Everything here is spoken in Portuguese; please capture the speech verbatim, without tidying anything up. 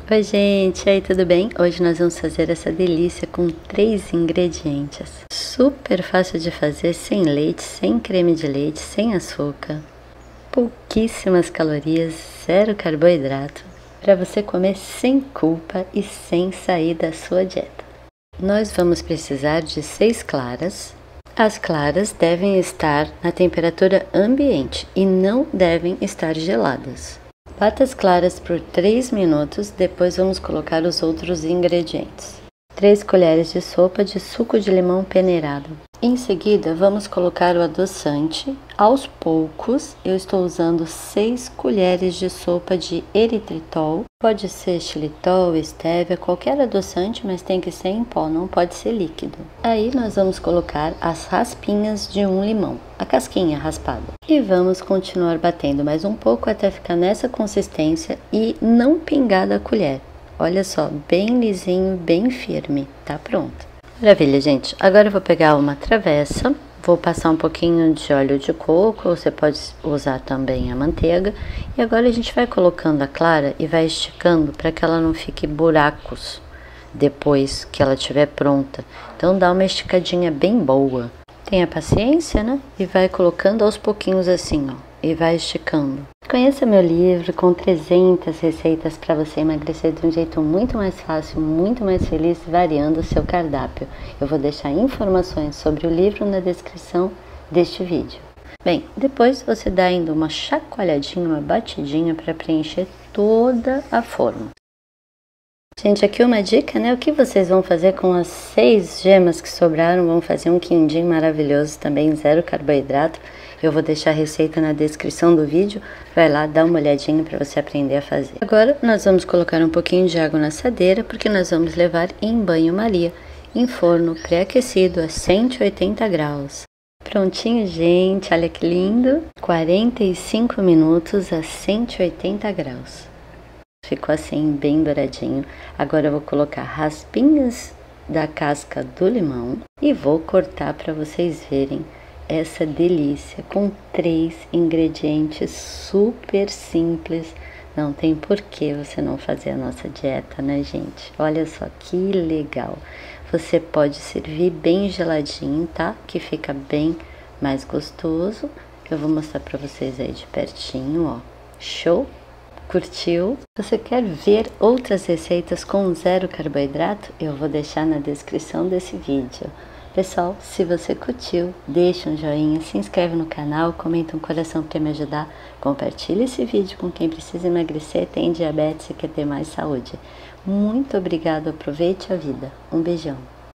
Oi gente, e aí tudo bem? Hoje nós vamos fazer essa delícia com três ingredientes. Super fácil de fazer, sem leite, sem creme de leite, sem açúcar. Pouquíssimas calorias, zero carboidrato. Para você comer sem culpa e sem sair da sua dieta. Nós vamos precisar de seis claras. As claras devem estar na temperatura ambiente e não devem estar geladas. Bata as claras por três minutos, depois vamos colocar os outros ingredientes. três colheres de sopa de suco de limão peneirado. Em seguida, vamos colocar o adoçante. Aos poucos, eu estou usando seis colheres de sopa de eritritol. Pode ser xilitol, estévia, qualquer adoçante, mas tem que ser em pó, não pode ser líquido. Aí nós vamos colocar as raspinhas de um limão, a casquinha raspada. E vamos continuar batendo mais um pouco até ficar nessa consistência e não pingar da colher. Olha só, bem lisinho, bem firme, tá pronto. Maravilha, gente. Agora eu vou pegar uma travessa, vou passar um pouquinho de óleo de coco, você pode usar também a manteiga. E agora a gente vai colocando a clara e vai esticando para que ela não fique buracos depois que ela estiver pronta. Então dá uma esticadinha bem boa. Tenha paciência, né? E vai colocando aos pouquinhos assim, ó. E vai esticando. Conheça meu livro com trezentas receitas para você emagrecer de um jeito muito mais fácil, muito mais feliz, variando o seu cardápio. Eu vou deixar informações sobre o livro na descrição deste vídeo. Bem, depois você dá ainda uma chacoalhadinha, uma batidinha para preencher toda a forma. Gente, aqui uma dica, né? O que vocês vão fazer com as seis gemas que sobraram? Vão fazer um quindim maravilhoso, também zero carboidrato. Eu vou deixar a receita na descrição do vídeo. Vai lá, dá uma olhadinha para você aprender a fazer. Agora, nós vamos colocar um pouquinho de água na assadeira, porque nós vamos levar em banho-maria, em forno pré-aquecido a cento e oitenta graus. Prontinho, gente, olha que lindo! quarenta e cinco minutos a cento e oitenta graus. Ficou assim, bem douradinho. Agora eu vou colocar raspinhas da casca do limão e vou cortar para vocês verem essa delícia com três ingredientes super simples. Não tem por que você não fazer a nossa dieta, né, gente? Olha só que legal. Você pode servir bem geladinho, tá? Que fica bem mais gostoso. Eu vou mostrar para vocês aí de pertinho, ó. Show? Curtiu? Você quer ver outras receitas com zero carboidrato? Eu vou deixar na descrição desse vídeo. Pessoal, se você curtiu, deixa um joinha, se inscreve no canal, comenta um coração para me ajudar, compartilha esse vídeo com quem precisa emagrecer, tem diabetes e quer ter mais saúde. Muito obrigada, aproveite a vida. Um beijão.